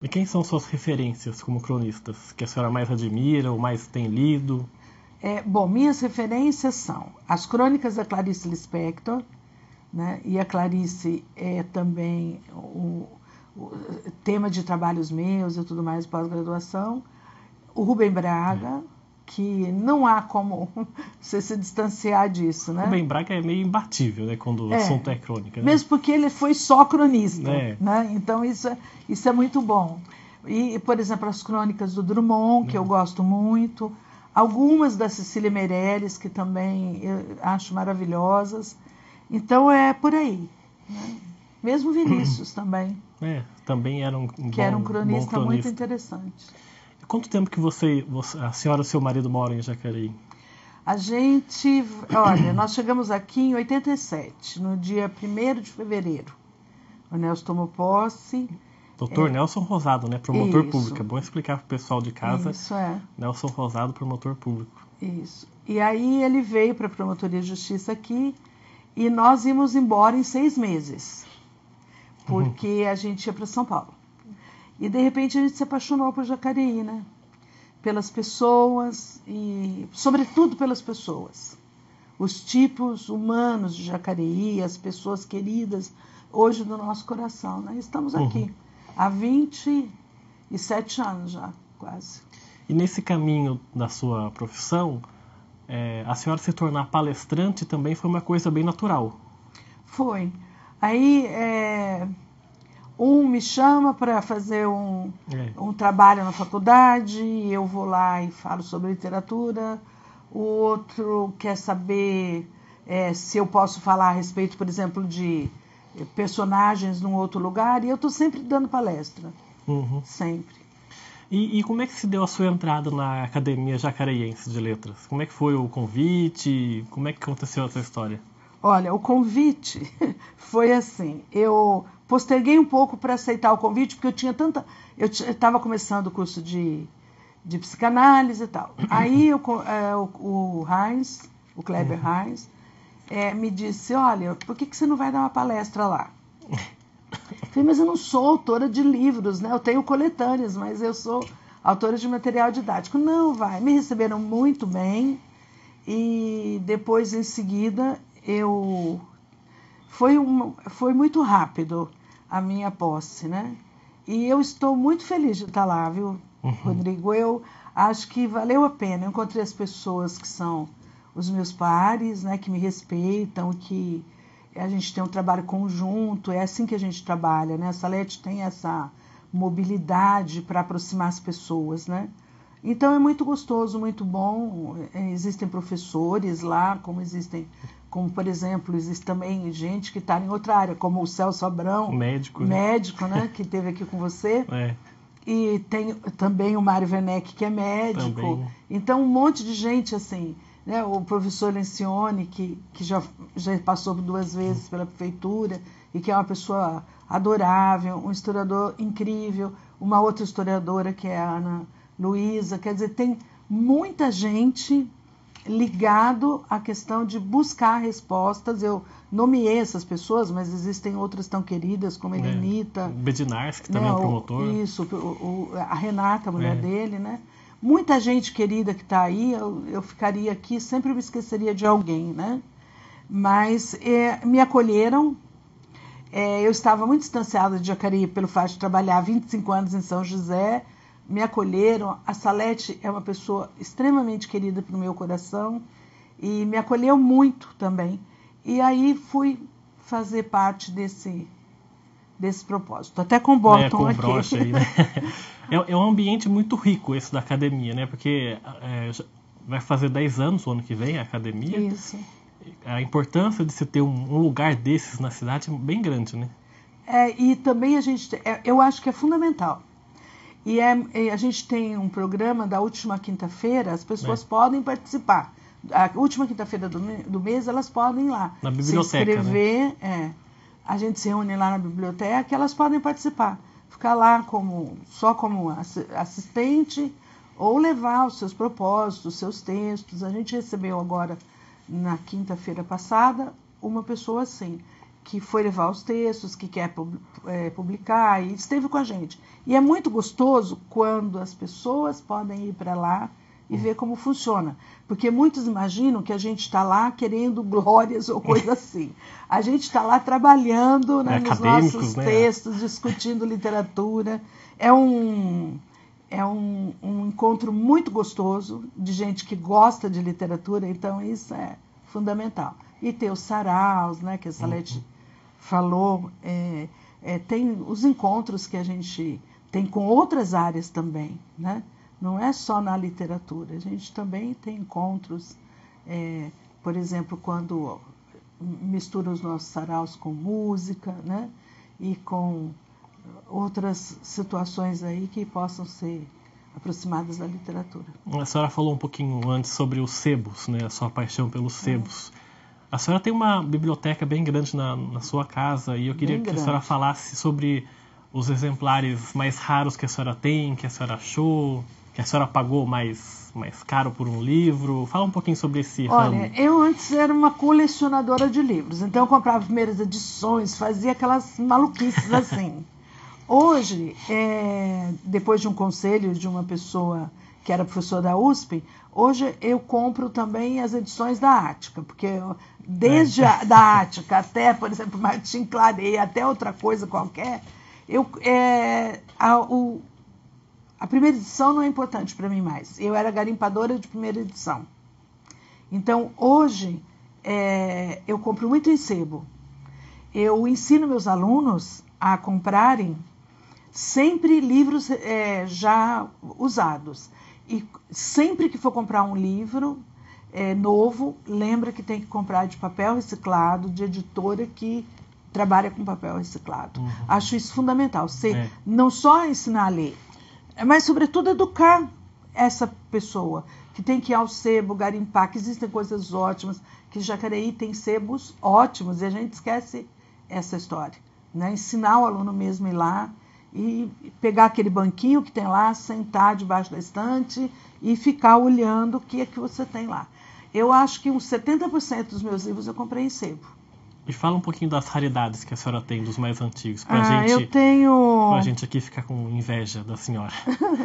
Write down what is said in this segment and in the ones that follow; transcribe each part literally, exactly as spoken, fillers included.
E quem são suas referências como cronistas, que a senhora mais admira ou mais tem lido? É, bom, minhas referências são as crônicas da Clarice Lispector, né? E a Clarice é também o, o tema de trabalhos meus e tudo mais, pós-graduação. O Rubem Braga, que não há como você se distanciar disso, né? Rubem Braga é meio imbatível, né, quando o é, assunto é crônica. Né? Mesmo porque ele foi só cronista, é. né? Então isso é, isso é muito bom. E, por exemplo, as crônicas do Drummond, que é. eu gosto muito, algumas da Cecília Meirelles, que também eu acho maravilhosas. Então é por aí. Né? Mesmo Vinícius também. É, também era um, um que bom, era um cronista, bom cronista muito interessante. Quanto tempo que você, você, a senhora e seu marido moram em Jacareí? A gente, olha, nós chegamos aqui em oitenta e sete, no dia primeiro de fevereiro. O Nelson tomou posse. Doutor é, Nelson Rosado, né, promotor isso, público. É bom explicar para o pessoal de casa. Isso, é. Nelson Rosado, promotor público. Isso. E aí ele veio para a Promotoria de Justiça aqui e nós íamos embora em seis meses. Porque uhum. a gente ia para São Paulo. E de repente a gente se apaixonou por Jacareí, né? Pelas pessoas e sobretudo pelas pessoas. Os tipos humanos de Jacareí, as pessoas queridas hoje do nosso coração, né? Estamos aqui uhum. há vinte e sete anos já, quase. E nesse caminho da sua profissão, é, a senhora se tornar palestrante também foi uma coisa bem natural. Foi. Aí é, um me chama para fazer um, é. um trabalho na faculdade, eu vou lá e falo sobre literatura. O outro quer saber é, se eu posso falar a respeito, por exemplo, de personagens num outro lugar, e eu estou sempre dando palestra. Uhum. Sempre. E, e como é que se deu a sua entrada na Academia Jacareiense de Letras? Como é que foi o convite? Como é que aconteceu essa história? Olha, o convite foi assim, eu posterguei um pouco para aceitar o convite, porque eu tinha tanta... Eu estava começando o curso de, de psicanálise e tal. Aí eu, é, o, o Heinz, o Kleber uhum. Heinz, é, me disse, olha, por que, que você não vai dar uma palestra lá? Eu falei, mas eu não sou autora de livros, né? Eu tenho coletâneas, mas eu sou autora de material didático. Não, vai. Me receberam muito bem e depois, em seguida, eu... Foi, um... Foi muito rápido a minha posse, né? E eu estou muito feliz de estar lá, viu, uhum. Rodrigo? Eu acho que valeu a pena. Eu encontrei as pessoas que são os meus pares, né? Que me respeitam, que... A gente tem um trabalho conjunto, é assim que a gente trabalha, né? A Salete tem essa mobilidade para aproximar as pessoas, né? Então é muito gostoso, muito bom. Existem professores lá, como existem, como por exemplo, existe também gente que está em outra área, como o Celso Abrão, médico, médico, né? né? Que esteve aqui com você. É. E tem também o Mário Werneck, que é médico. Também. Então um monte de gente assim. Né, o professor Lencioni, que, que já, já passou duas vezes pela prefeitura e que é uma pessoa adorável, um historiador incrível, uma outra historiadora que é a Ana Luísa. Quer dizer, tem muita gente ligado à questão de buscar respostas. Eu nomeei essas pessoas, mas existem outras tão queridas, como a Helenita. É, Bedinarski, que né, também é um promotor. Isso, o, o, a Renata, a mulher é. dele, né? Muita gente querida que está aí, eu, eu ficaria aqui, sempre me esqueceria de alguém, né? Mas é, me acolheram. É, eu estava muito distanciada de Jacareí pelo fato de trabalhar vinte e cinco anos em São José. Me acolheram. A Salete é uma pessoa extremamente querida para o meu coração e me acolheu muito também. E aí fui fazer parte desse... desse propósito. Até com o bottom é, com aqui. Brocha aí, né? é, é um ambiente muito rico esse da academia, né? Porque é, vai fazer dez anos o ano que vem a academia. Isso. A importância de se ter um, um lugar desses na cidade é bem grande, né? É, e também a gente... É, eu acho que é fundamental. E é, a gente tem um programa da última quinta-feira, as pessoas é. podem participar. A última quinta-feira do, do mês, elas podem ir lá. Na biblioteca, se inscrever, né? É. A gente se reúne lá na biblioteca e elas podem participar. Ficar lá como, só como assistente ou levar os seus propósitos, os seus textos. A gente recebeu agora, na quinta-feira passada, uma pessoa assim. que foi levar os textos, que quer é, publicar, e esteve com a gente. E é muito gostoso quando as pessoas podem ir para lá e ver como funciona. Porque muitos imaginam que a gente está lá querendo glórias ou coisa assim. A gente está lá trabalhando, né, é, nos nossos né? textos, discutindo literatura. É um, é um, um encontro muito gostoso de gente que gosta de literatura, então isso é fundamental. E ter os saraus, né, que a Salete uhum. falou, é, é, tem os encontros que a gente tem com outras áreas também, né? Não é só na literatura, a gente também tem encontros, é, por exemplo, quando mistura os nossos saraus com música, né? E com outras situações aí que possam ser aproximadas da literatura. A senhora falou um pouquinho antes sobre os sebos, né? A sua paixão pelos sebos. É. A senhora tem uma biblioteca bem grande na, na sua casa e eu queria bem que grande. A senhora falasse sobre os exemplares mais raros que a senhora tem, que a senhora achou, que a senhora pagou mais, mais caro por um livro. Fala um pouquinho sobre esse ramo. Olha, eu antes era uma colecionadora de livros, então eu comprava primeiras edições, fazia aquelas maluquices assim. Hoje, é, depois de um conselho de uma pessoa que era professora da U S P, hoje eu compro também as edições da Ática, porque eu, desde é. a da Ática até, por exemplo, Martim Claret, até outra coisa qualquer, eu, é, a, o, a primeira edição não é importante para mim mais. Eu era garimpadora de primeira edição. Então, hoje, é, eu compro muito em sebo. Eu ensino meus alunos a comprarem sempre livros é, já usados. E sempre que for comprar um livro é, novo, lembra que tem que comprar de papel reciclado, de editora que trabalha com papel reciclado. Uhum. Acho isso fundamental. Você é. não só ensinar a ler, mas, sobretudo, educar essa pessoa, que tem que ir ao sebo, garimpar, que existem coisas ótimas, que Jacareí tem sebos ótimos, e a gente esquece essa história. Né? Ensinar o aluno mesmo a ir lá, e pegar aquele banquinho que tem lá, sentar debaixo da estante e ficar olhando o que é que você tem lá. Eu acho que uns setenta por cento dos meus livros eu comprei em sebo. E fala um pouquinho das raridades que a senhora tem, dos mais antigos, pra, ah, gente, eu tenho... pra gente aqui ficar com inveja da senhora.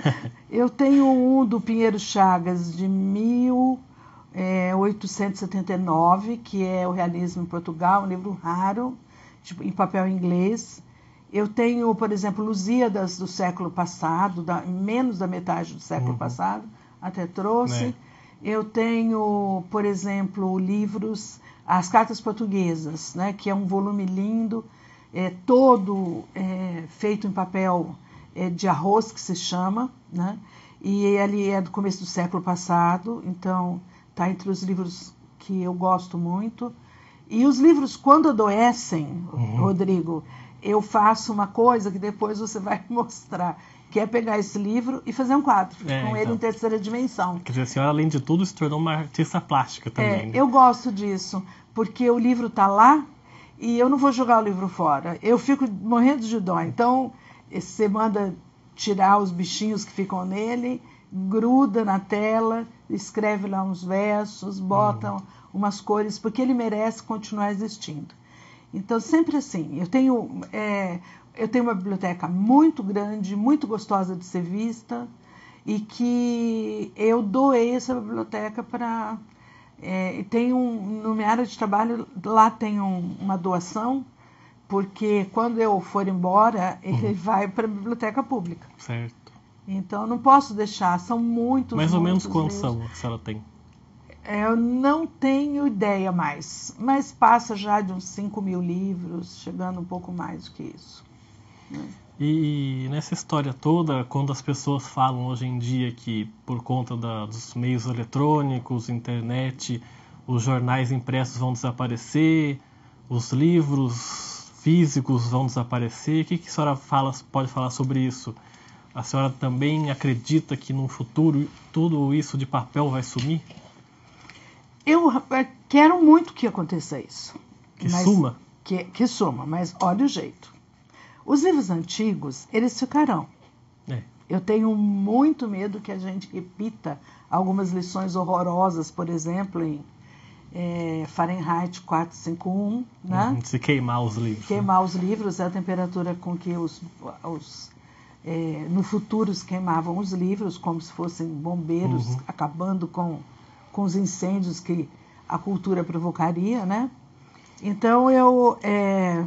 Eu tenho um do Pinheiro Chagas, de mil oitocentos e setenta e nove, que é o Realismo em Portugal, um livro raro, tipo, em papel inglês. Eu tenho, por exemplo, Lusíadas do século passado, da, menos da metade do século uhum. passado, até trouxe. É. Eu tenho, por exemplo, livros, As Cartas Portuguesas, né, que é um volume lindo, é, todo é, feito em papel é, de arroz, que se chama, né, e ele é do começo do século passado, então está entre os livros que eu gosto muito. E os livros, quando adoecem, uhum. Rodrigo, eu faço uma coisa que depois você vai mostrar, que é pegar esse livro e fazer um quadro, é, com então. ele em terceira dimensão. Quer dizer, a senhora, além de tudo, se tornou uma artista plástica também. É, né? Eu gosto disso, porque o livro está lá e eu não vou jogar o livro fora. Eu fico morrendo de dó. Então, você manda tirar os bichinhos que ficam nele, gruda na tela, escreve lá uns versos, bota hum. umas cores, porque ele merece continuar existindo. Então, sempre assim, eu tenho, é, eu tenho uma biblioteca muito grande, muito gostosa de ser vista, e que eu doei essa biblioteca para... É, tem um, no minha área de trabalho, lá tem um, uma doação, porque quando eu for embora, ele uhum. vai para a biblioteca pública. Certo. Então, eu não posso deixar, são muitos, Mais ou menos muitos quantos livros. são que a senhora tem? Eu não tenho ideia mais, mas passa já de uns cinco mil livros, chegando um pouco mais do que isso. Né? E nessa história toda, quando as pessoas falam hoje em dia que por conta da, dos meios eletrônicos, internet, os jornais impressos vão desaparecer, os livros físicos vão desaparecer, o que, que a senhora fala, pode falar sobre isso? A senhora também acredita que no futuro tudo isso de papel vai sumir? Eu quero muito que aconteça isso. Que suma? Que, que suma, mas olha o jeito. Os livros antigos, eles ficarão. É. Eu tenho muito medo que a gente repita algumas lições horrorosas, por exemplo, em é, Fahrenheit quatrocentos e cinquenta e um, né? Uhum, se queimar os livros. Queimar né? os livros é a temperatura com que os, os é, no futuro se queimavam os livros, como se fossem bombeiros uhum. acabando com, com os incêndios que a cultura provocaria, né? Então eu é,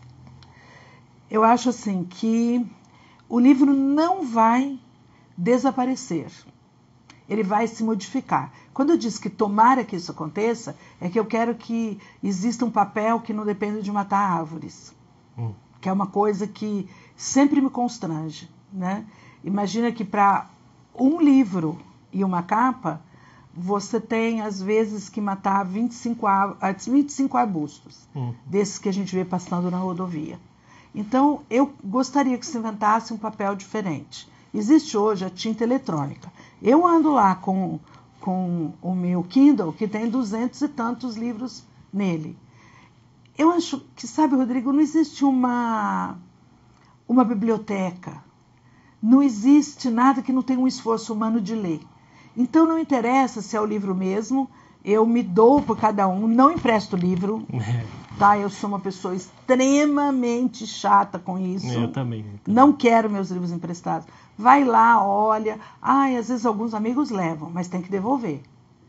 eu acho assim que o livro não vai desaparecer, ele vai se modificar. Quando eu disse que tomara que isso aconteça, é que eu quero que exista um papel que não dependa de matar árvores, hum. que é uma coisa que sempre me constrange, né? Imagina que para um livro e uma capa, você tem, às vezes, que matar vinte e cinco, vinte e cinco arbustos, hum. desses que a gente vê passando na rodovia. Então, eu gostaria que se inventasse um papel diferente. Existe hoje a tinta eletrônica. Eu ando lá com, com o meu Kindle, que tem duzentos e tantos livros nele. Eu acho que, sabe, Rodrigo, não existe uma, uma biblioteca. Não existe nada que não tenha um esforço humano de ler. Então, não interessa se é o livro mesmo, eu me dou por cada um, não empresto livro, tá? Eu sou uma pessoa extremamente chata com isso. Eu também. Eu também. Não quero meus livros emprestados. Vai lá, olha. Ai, às vezes alguns amigos levam, mas tem que devolver.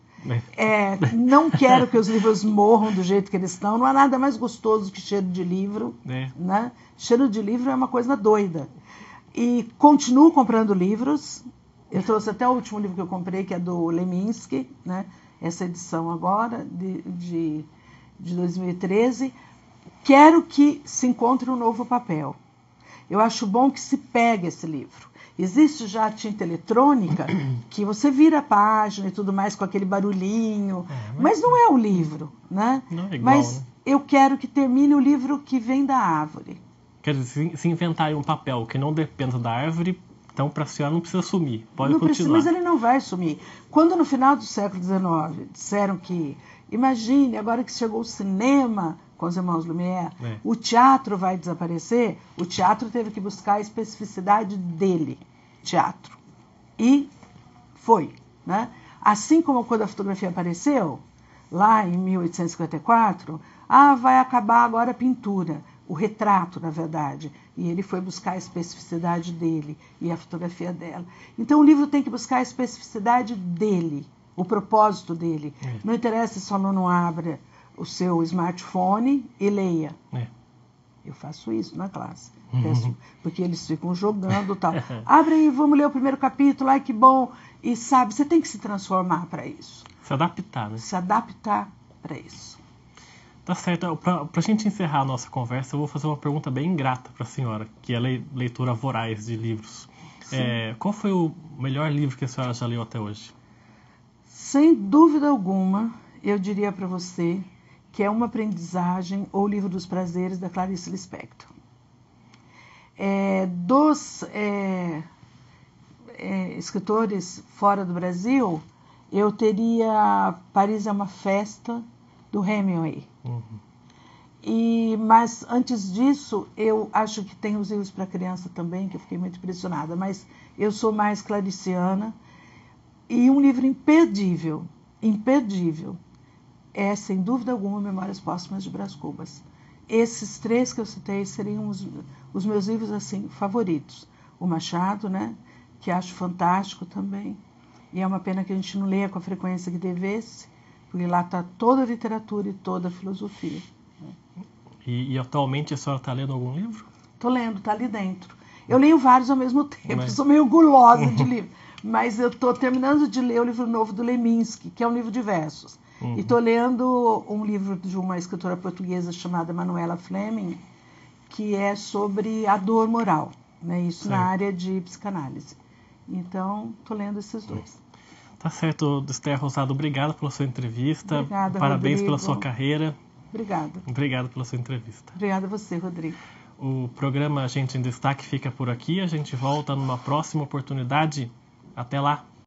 É, não quero que os livros morram do jeito que eles estão. Não há nada mais gostoso que cheiro de livro. É. Né? Cheiro de livro é uma coisa doida. E continuo comprando livros. Eu trouxe até o último livro que eu comprei, que é do Leminski, né? Essa edição agora, de, de, de dois mil e treze. Quero que se encontre um novo papel. Eu acho bom que se pegue esse livro. Existe já a tinta eletrônica, que você vira a página e tudo mais com aquele barulhinho, é, mas... mas não é o livro, né? Não é igual, mas né? Eu quero que termine o livro que vem da árvore. Quer dizer, se inventar um papel que não dependa da árvore, então para a senhora não precisa sumir, pode não continuar. Precisa, mas ele não vai sumir. Quando no final do século dezenove disseram que, imagine, agora que chegou o cinema com os irmãos Lumière, é. o teatro vai desaparecer, o teatro teve que buscar a especificidade dele, teatro. E foi, né? Assim como quando a fotografia apareceu, lá em mil oitocentos e cinquenta e quatro, ah, vai acabar agora a pintura, o retrato, na verdade. E ele foi buscar a especificidade dele e a fotografia dela. Então o livro tem que buscar a especificidade dele, o propósito dele. É. Não interessa se o aluno abra o seu smartphone e leia. É. Eu faço isso na classe. Uhum. Peço, porque eles ficam jogando e tal. Abre aí, vamos ler o primeiro capítulo, ai que bom. E sabe, você tem que se transformar para isso. Se adaptar, né? Se adaptar para isso. Tá certo. Para a gente encerrar a nossa conversa, eu vou fazer uma pergunta bem ingrata para a senhora, que é leitura voraz de livros. É, qual foi o melhor livro que a senhora já leu até hoje? Sem dúvida alguma, eu diria para você que é Uma Aprendizagem ou O Livro dos Prazeres, da Clarice Lispector. É, dos é, é, escritores fora do Brasil, eu teria Paris é uma Festa, do Hemingway. Uhum. E, mas antes disso, eu acho que tem os livros para criança também, que eu fiquei muito impressionada, mas eu sou mais clariciana. E um livro imperdível, imperdível, é, sem dúvida alguma, Memórias Póstumas de Brás Cubas. Esses três que eu citei seriam os, os meus livros assim favoritos. O Machado, né, que acho fantástico também, e é uma pena que a gente não leia com a frequência que devesse, porque lá está toda a literatura e toda a filosofia. Né? E, e atualmente a senhora está lendo algum livro? Estou lendo, está ali dentro. Eu leio vários ao mesmo tempo, mas... sou meio gulosa de livro. Mas eu estou terminando de ler o livro novo do Leminski, que é um livro de versos. Uhum. E estou lendo um livro de uma escritora portuguesa chamada Manuela Fleming, que é sobre a dor moral, né? Isso certo. Na área de psicanálise. Então, estou lendo esses dois. Tá certo, Esther Rosado, obrigado pela sua entrevista. Obrigada, Parabéns Rodrigo. Pela sua carreira. Obrigada. Obrigado pela sua entrevista. Obrigada a você, Rodrigo. O programa Gente em Destaque fica por aqui. A gente volta numa próxima oportunidade. Até lá.